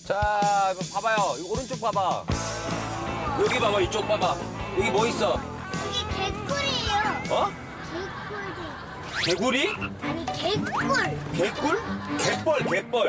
자, 이거 봐봐요. 이거 오른쪽 봐봐. 여기 봐봐, 이쪽 봐봐. 여기 뭐 있어? 이게 개꿀이에요. 어? 개꿀이. 개구리? 아니 개꿀. 개꿀? 갯벌.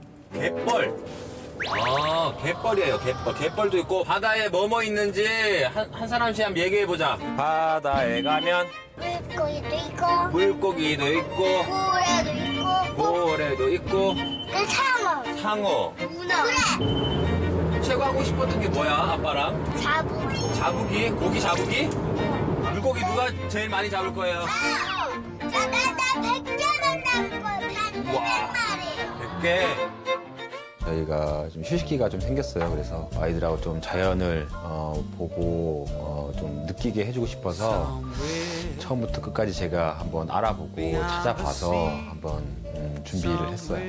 아, 갯벌이에요, 갯벌. 갯벌도 있고, 바다에 뭐뭐 있는지 한 사람씩 한번 얘기해보자. 바다에 가면 물고기도 있고. 물고기도 있고, 고래도 있고. 고래도 있고, 그 상어. 상어. 문어. 그래. 최고 하고 싶었던 게 뭐야, 아빠랑? 자부기. 자부기? 고기 자부기? 물고기 누가 제일 많이 잡을 거예요? 잠깐 나 100개만 남은 거야. 우와. 100마리. 100개. 저희가 좀 휴식기가 좀 생겼어요. 그래서 아이들하고 좀 자연을 보고 좀 느끼게 해주고 싶어서 처음부터 끝까지 제가 한번 알아보고 찾아봐서 한번 준비를 했어요.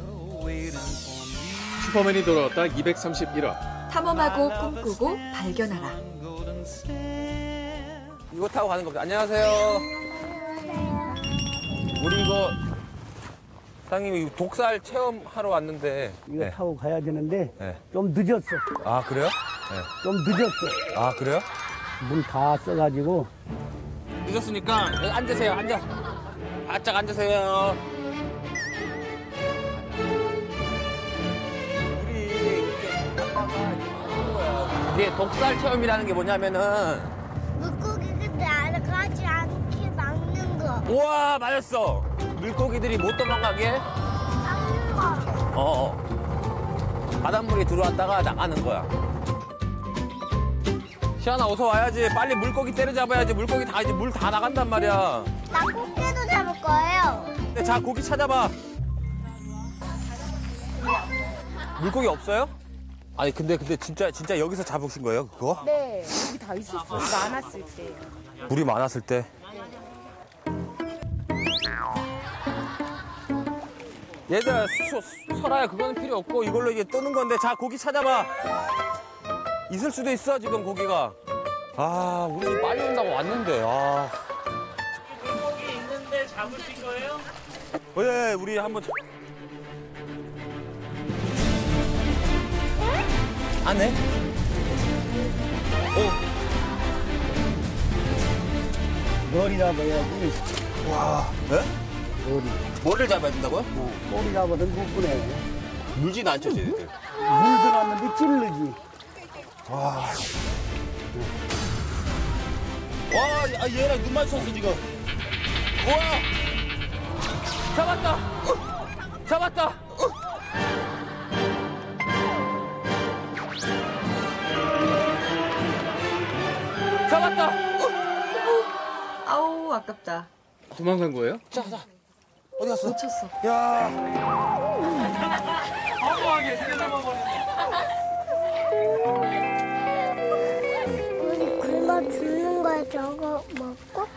슈퍼맨이 돌아왔다 231화. 탐험하고 꿈꾸고 발견하라. 이거 타고 가는 겁니다. 안녕하세요. 우리 이거 사장님 독살 체험하러 왔는데. 이거 네. 타고 가야 되는데 네. 좀 늦었어. 아, 그래요? 좀 늦었어. 아, 그래요? 물 다 써가지고. 늦었으니까 여기 앉으세요. 앉아. 바짝 앉으세요. 우리 이렇게 아빠가 하는 거야. 이게 독살 체험이라는 게 뭐냐면은 물고기 근데 알아가지 않게 막는 거. 우와, 맞았어. 물고기들이 못 도망가게 막는 거. 바닷물이 들어왔다가 나가는 거야. 시안아, 어서 와야지. 빨리 물고기 때려잡아야지. 물고기 다 이제 물 다 나간단 말이야. 나 꽃게도 잡을 거예요. 네, 자, 고기 찾아봐. 물고기 없어요? 아니, 근데 진짜 여기서 잡으신 거예요, 그거? 네, 여기 다 있었어요. 많았을 때. 물이 많았을 때. 얘들아, 설아야, 그거는 필요 없고 이걸로 이제 뜨는 건데. 자, 고기 찾아봐. 있을 수도 있어, 지금 고기가. 아, 우리 지금 빨리 온다고 왔는데. 아. 물고기 있는데 잡으신 거예요? 예, 우리 한번. 안 해? 머리 잡아야지. 와. 네? 머리. 뭐를 잡아야 된다고요? 머리 잡아도 못 보내. 물진 않죠, 쟤들. 물 들어왔는데 찔르지. 와, 얘랑 눈 마주쳤어, 지금. 우와! 잡았다! 잡았다! 잡았다! 아우 아깝다. 도망간 거예요? 자, 어디 갔어? 놓쳤어. 야, 허무하게 뜯어먹었네. 우리 굶어 죽는 거야 저거 먹고?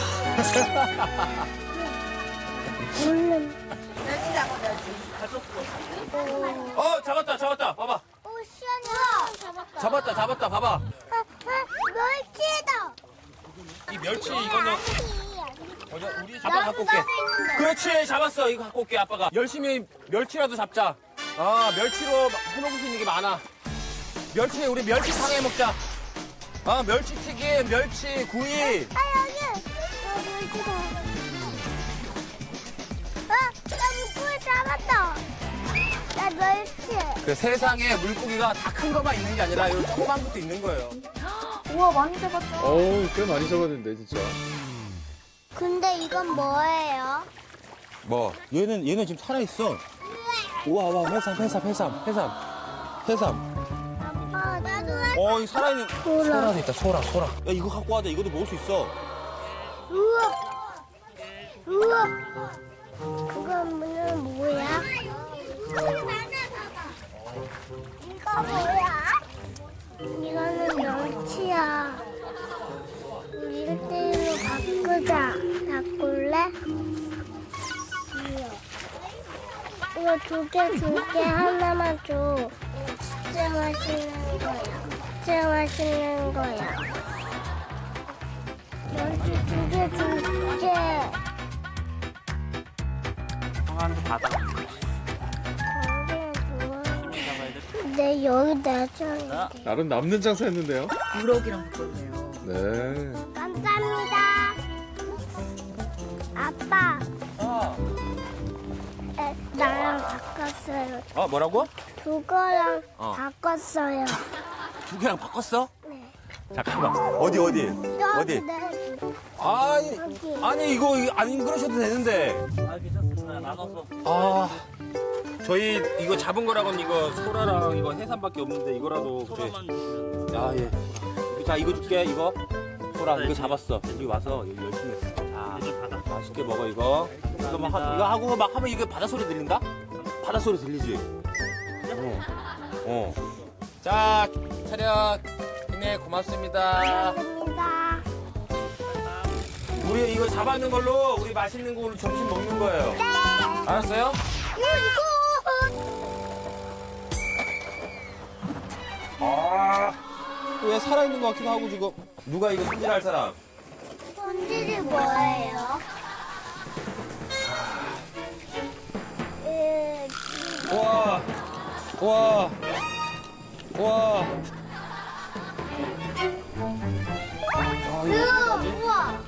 물론. 잡았다. 봐봐. 오 시원해. 잡았다, 봐봐. 멸치다. 이 멸치, 이거는. 우리 아빠 갖고 올게. 나도 있는데. 그렇지, 잡았어. 이거 갖고 올게, 아빠가. 열심히 멸치라도 잡자. 아, 멸치로 해먹을 수 있는 게 많아. 우리 멸치탕 해 먹자. 아, 멸치튀김, 멸치구이. 아 여기. 멸치다. 나 물고기 잡았다. 나 멸치. 그 세상에 물고기가 다 큰 것만 있는 게 아니라 요 조그만 것도 있는 거예요. 우와 많이 잡았다. 어우, 꽤 많이 잡았는데, 진짜. 근데 이건 뭐예요? 뭐? 얘는 지금 살아있어. 우와, 해삼. 아빠 나도 이 살아있는. 소라도 있다, 소라. 야, 이거 갖고 와자. 이것도 먹을 수 있어. 우와. 그건 뭐야? 이거 뭐야? 이거는 멸치야. 우리 1대1로 바꾸자. 바꿀래? 이거 두 개 줄게. 하나만 줘. 진짜 맛있는 거야. 멸치 두 개 줄게. 성한도 받아. 거기에 좋아. 내 여기 내줘. 나름 남는 장사였는데요. 우럭이랑 바꿨네요. 네. 감사합니다. 아빠, 나랑 바꿨어요. 뭐라고? 그거랑 바꿨어요. 두 개랑 바꿨어? 네. 잠깐만. 어디? 어디? 네. 아니 이거 안 그러셔도 되는데. 아, 괜찮습니다. 나눠서. 저희 이거 잡은 거라고는 이거 소라랑 이거 해삼밖에 없는데 이거라도 소라만 주시면. 예. 자 이거 줄게 이거. 소라 이거 잡았어. 여기 와서 여기 열심히 했어. 자 이제 바다. 맛있게 먹어 이거. 이거 이거 하고 막 하면 이게 바다 소리 들린다? 바다 소리 들리지? 어. 자 차렷. 네 고맙습니다. 감사합니다. 우리 이거 잡아놓은 걸로 우리 맛있는 거 오늘 점심 먹는 거예요. 네. 알았어요? 왜 살아있는 것 같기도 하고 지금. 누가 이거 손질할 사람? 손질이 뭐예요? 우와. 우와. 우와. 우와.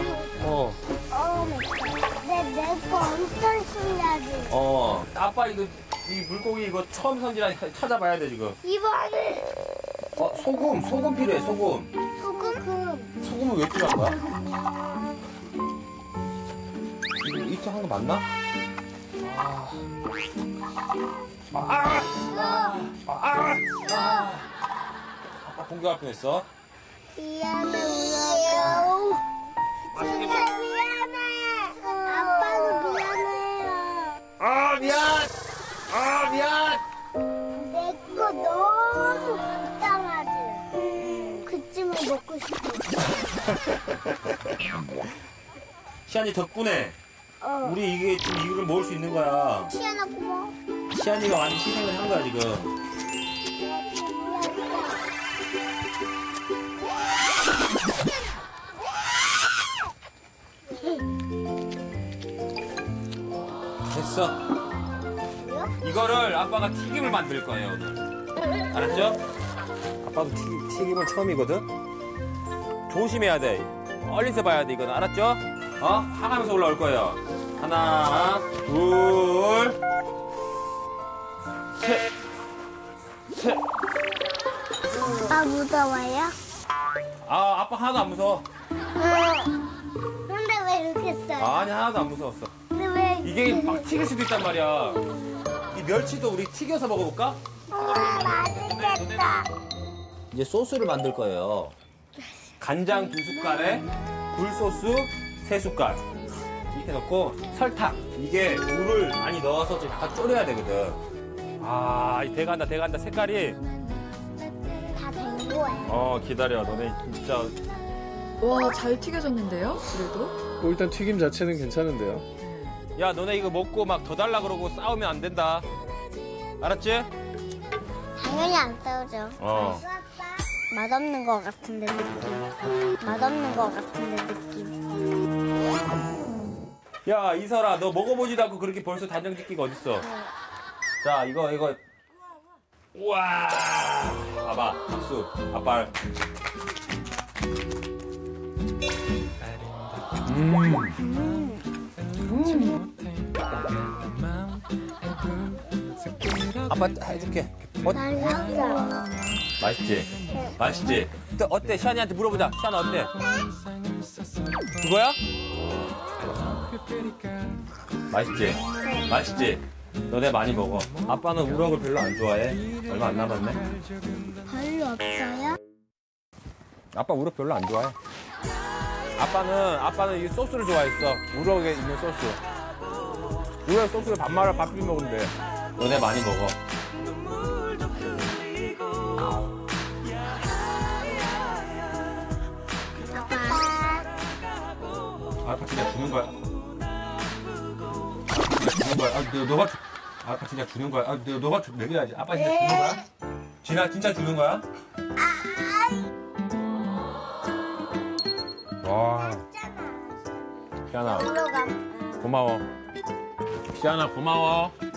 내거 엄청 신기하지. 아빠 이거 이 물고기 이거 처음 손질하니까 찾아봐야 돼 지금. 이번에 소금 필요해 소금. 소금은 왜 필요한 거야? 이거 한 거 맞나? 아빠 공격 앞에 했어. 미안해 울어요. 진짜 미안해. 아빠도 미안해요. 미안. 내 거 너무 불쌍하지. 그쯤은 먹고 싶어. 시안이 덕분에 우리 이게 지금 이거를 먹을 수 있는 거야. 시연아 고마워. 시안이가 완전 희생을 한 거야 지금. 됐어. 이거를 아빠가 튀김을 만들 거예요 오늘. 알았죠? 아빠도 튀김은 처음이거든. 조심해야 돼. 멀리서 봐야 돼 이거는. 알았죠? 하가면서 올라올 거예요. 하나, 둘, 셋. 무서워요? 아빠 하나도 안 무서워. 근데 왜 이렇게 써요? 아니 하나도 안 무서웠어. 근데 왜 이게 막 튀길 수도 있단 말이야. 이 멸치도 우리 튀겨서 먹어볼까? 맛있겠다. 이제 소스를 만들 거예요. 간장 2숟갈에 굴소스 3숟갈 이렇게 넣고 설탕. 이게 물을 많이 넣어서 좀 약간 졸여야 되거든. 이 돼간다. 색깔이. 다 된 거예요. 기다려. 너네 진짜. 와, 잘 튀겨졌는데요? 그래도? 일단 튀김 자체는 괜찮은데요. 야, 너네 이거 먹고 막 더 달라 그러고 싸우면 안 된다. 알았지? 당연히 안 싸우죠. 맛없는 것 같은데 느낌. 맛없는 것 같은데 느낌. 야, 이설아, 너 먹어보지도 않고 그렇게 벌써 단정 짓기가 어딨어? 자, 이거. 우와! 봐봐, 박수. 아빠. 아빠 해줄게. 맛있어. 맛있지? 맛있지? 또 어때? 시안이한테 물어보자. 시안아 어때? 그거야? 맛있지? 맛있지? 너네 많이 먹어. 아빠는 우럭을 별로 안 좋아해. 얼마 안 남았네. 별로 없어요? 아빠 우럭 별로 안 좋아해. 아빠는 이 소스를 좋아했어. 우럭에 있는 소스. 우럭 소스를 밥 비벼 먹으면 돼. 너네 많이 먹어. 아빠 진짜 주는 거야. 주는 거야. 너가 아빠 진짜 주는 거야. 너가 먹여야지. 아빠 진짜 주는 거야? 진짜 주는 거야? 와. 시안아 고마워. 시안아 고마워.